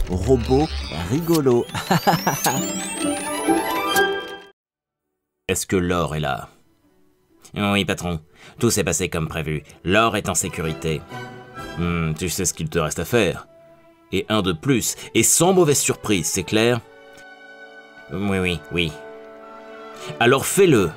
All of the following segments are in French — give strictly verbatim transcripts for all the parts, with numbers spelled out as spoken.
robot rigolo. Est-ce que l'or est là? Oui, patron. Tout s'est passé comme prévu. L'or est en sécurité. Hmm, tu sais ce qu'il te reste à faire. Et un de plus, et sans mauvaise surprise, c'est clair? Oui, oui, oui. Alors fais-le.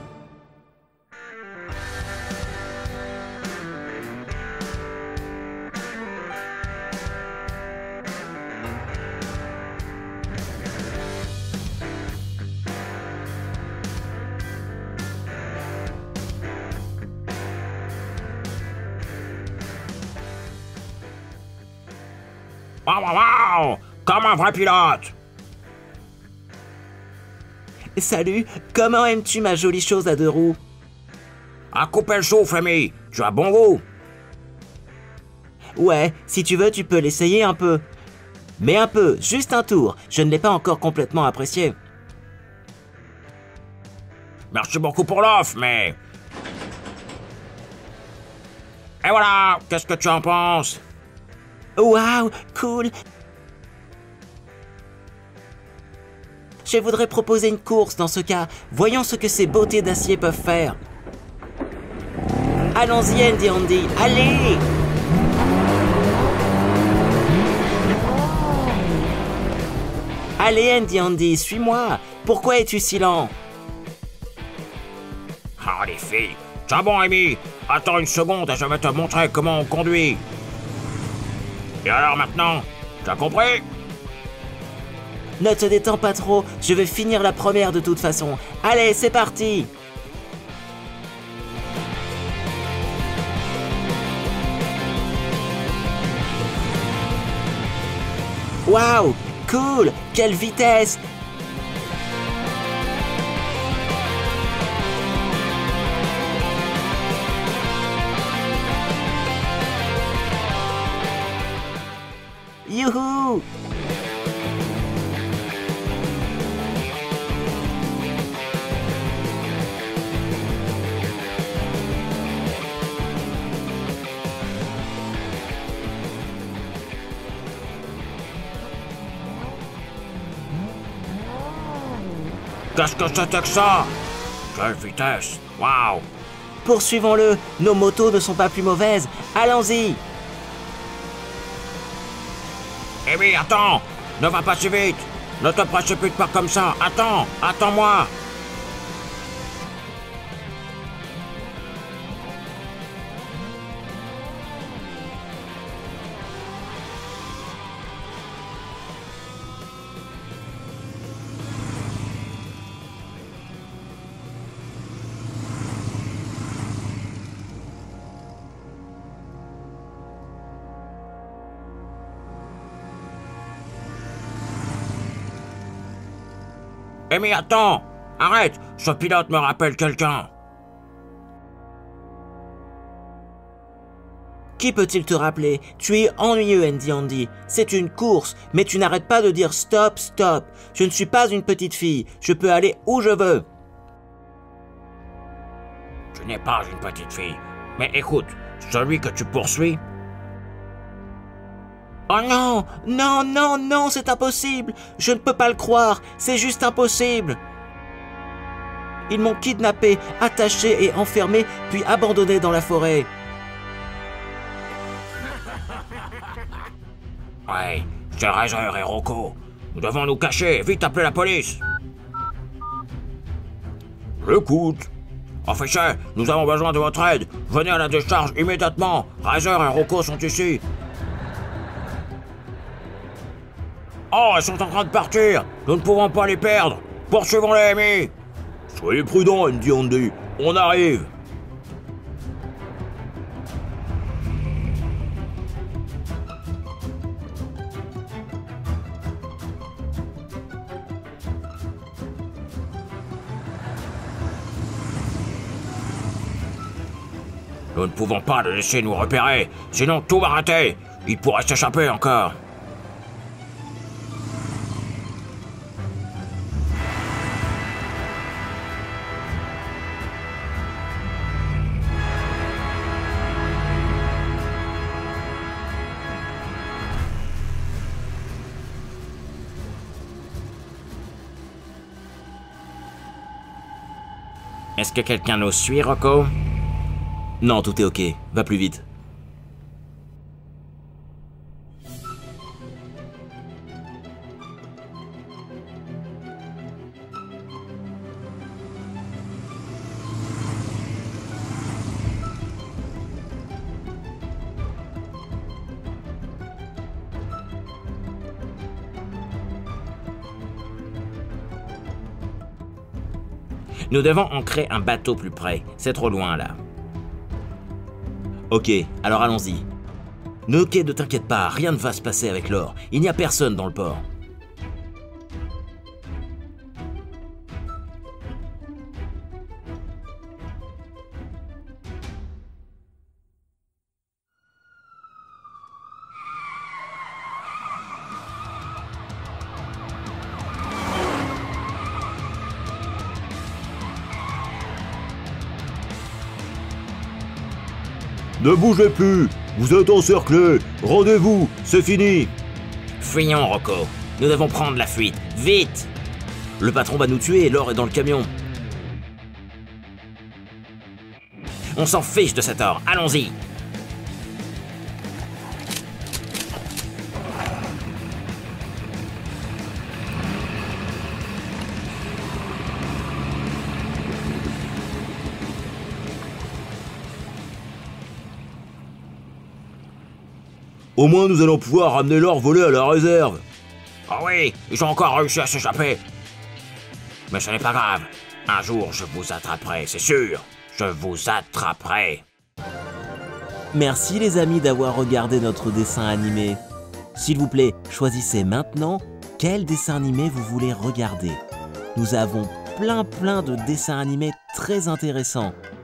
Waouh, waouh, waouh! Comme un vrai pilote! Salut, comment aimes-tu ma jolie chose à deux roues? À couper le souffle, ami! Tu as bon goût! Ouais, si tu veux, tu peux l'essayer un peu. Mais un peu, juste un tour. Je ne l'ai pas encore complètement apprécié. Merci beaucoup pour l'offre, mais... Et voilà! Qu'est-ce que tu en penses? Waouh, cool! Je voudrais proposer une course dans ce cas. Voyons ce que ces beautés d'acier peuvent faire. Allons-y, Andy Andy, allez! Allez, Andy Andy, suis-moi. Pourquoi es-tu si lent? Ah, les filles! Tiens bon, Amy! Attends une seconde et je vais te montrer comment on conduit! Et alors maintenant, tu as compris? Ne te détends pas trop, je vais finir la première de toute façon. Allez, c'est parti! Waouh! Cool! Quelle vitesse! Youhou! Qu'est-ce que c'était que ça? Quelle vitesse! Waouh! Poursuivons-le! Nos motos ne sont pas plus mauvaises! Allons-y! Amy, attends! Ne va pas si vite! Ne te précipite pas comme ça! Attends! Attends-moi! Amy, attends! Arrête! Ce pilote me rappelle quelqu'un! Qui peut-il te rappeler? Tu es ennuyeux, Andy Andy. C'est une course, mais tu n'arrêtes pas de dire stop, stop. Je ne suis pas une petite fille. Je peux aller où je veux. Tu n'es pas une petite fille. Mais écoute, celui que tu poursuis... Oh non! Non, non, non, c'est impossible! Je ne peux pas le croire, c'est juste impossible! Ils m'ont kidnappé, attaché et enfermé, puis abandonné dans la forêt. Ouais, c'est Razor et Rocco. Nous devons nous cacher, vite appeler la police! Écoute! Officier, nous avons besoin de votre aide. Venez à la décharge immédiatement. Razor et Rocco sont ici. Oh, ils sont en train de partir! Nous ne pouvons pas les perdre! Poursuivons-les, Amy! Soyez prudents, Andy Andy. On arrive! Nous ne pouvons pas le laisser nous repérer, sinon tout va rater. Il pourrait s'échapper encore. Est-ce que quelqu'un nous suit, Rocco? Non, tout est ok. Va plus vite. Nous devons ancrer un bateau plus près. C'est trop loin, là. Ok, alors allons-y. Ok, ne t'inquiète pas, rien ne va se passer avec l'or. Il n'y a personne dans le port. Ne bougez plus! Vous êtes encerclés! Rendez-vous! C'est fini! Fuyons, Rocco. Nous devons prendre la fuite. Vite! Le patron va nous tuer et l'or est dans le camion. On s'en fiche de cet or. Allons-y! Au moins nous allons pouvoir ramener l'or volé à la réserve. Oh oui, ils ont encore réussi à s'échapper. Mais ce n'est pas grave. Un jour, je vous attraperai, c'est sûr. Je vous attraperai. Merci les amis d'avoir regardé notre dessin animé. S'il vous plaît, choisissez maintenant quel dessin animé vous voulez regarder. Nous avons plein plein de dessins animés très intéressants.